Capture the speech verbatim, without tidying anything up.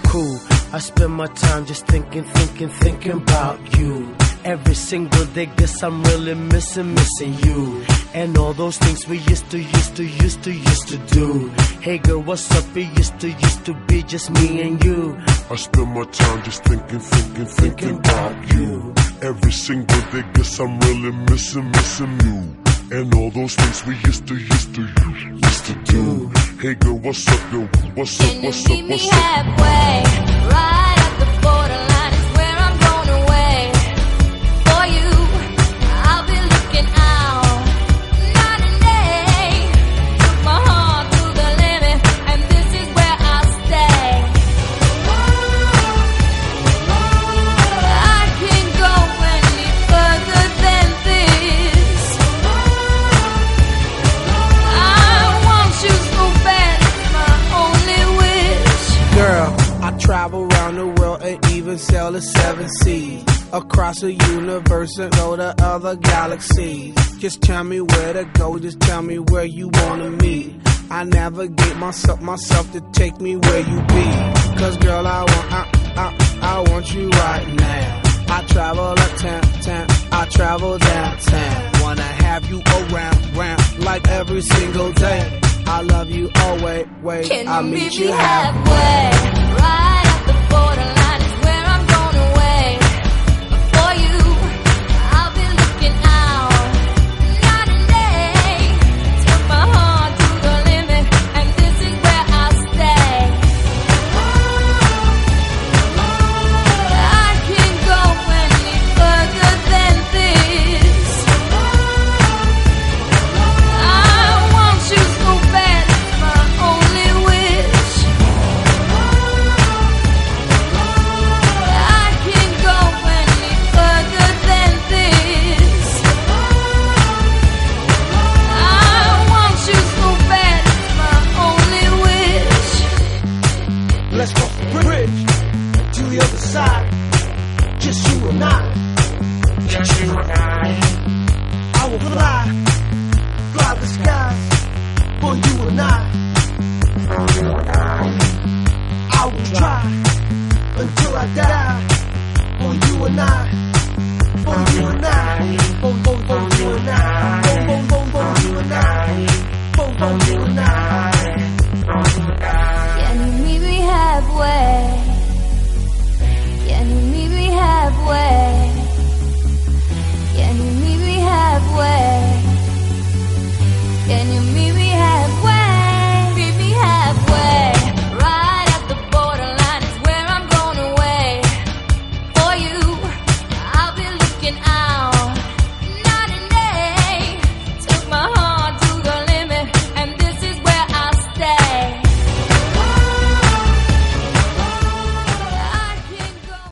cool. I spend my time just thinking, thinking, thinking about you. Every single day, guess I'm really missing, missing you. And all those things we used to, used to, used to, used to do. Hey girl, what's up? It used to, used to be just me and you. I spend my time just thinking, thinking, thinking about you. Every single day, guess I'm really missing, missing you. And all those things we used to, used to, used to do. Hey girl, what's up, yo? What's up, Can you what's up, meet me what's up? halfway? Right at the borderline is where I'm going away. For you, I'll be looking out night and day. Took my heart to the limit, and this is where I'll stay. I can't go any further than this. I want you so bad, it's my only wish. Girl, I travel around the world and even sail the seven seas. Across the universe and go to other galaxies. Just tell me where to go, just tell me where you wanna meet. I navigate myself, myself to take me where you be. Cause girl, I want, I, I, I want you right now. I travel uptown, town, I travel downtown. Wanna have you around, round, like every single day. I love you always, wait, Can I'll you meet meet you me halfway. halfway? Right at the borderline is where I'm going away. For you, I'll be looking out night and day. Took my heart to the limit, and this is where I'll stay. I can't go any further than this. I want you so bad, it's my only wish. I can't go any further than this. I want you so bad, it's my only wish. Let's cross the bridge to the other side. Just you and I. Just you and I. I will fly, fly the skies for you and I. For you and I. I will try until I die for you and I. For you and I. For, for, for you and I. For, for, for, for you and I. For, for you and I. Can you meet me halfway?